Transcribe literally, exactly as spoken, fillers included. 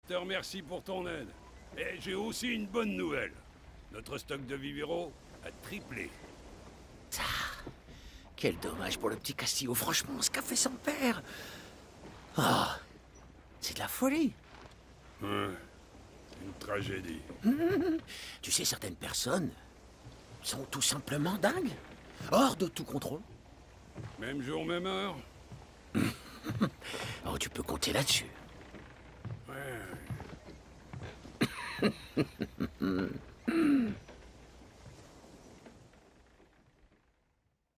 te remercie pour ton aide. Et j'ai aussi une bonne nouvelle. Notre stock de Viviro a triplé. Ah, quel dommage pour le petit Castillo, franchement, ce qu'a fait son père. Ah, c'est de la folie. Hein, une tragédie. Tu sais, certaines personnes sont tout simplement dingues, hors de tout contrôle. Même jour, même heure. Oh, tu peux compter là-dessus. Ouais.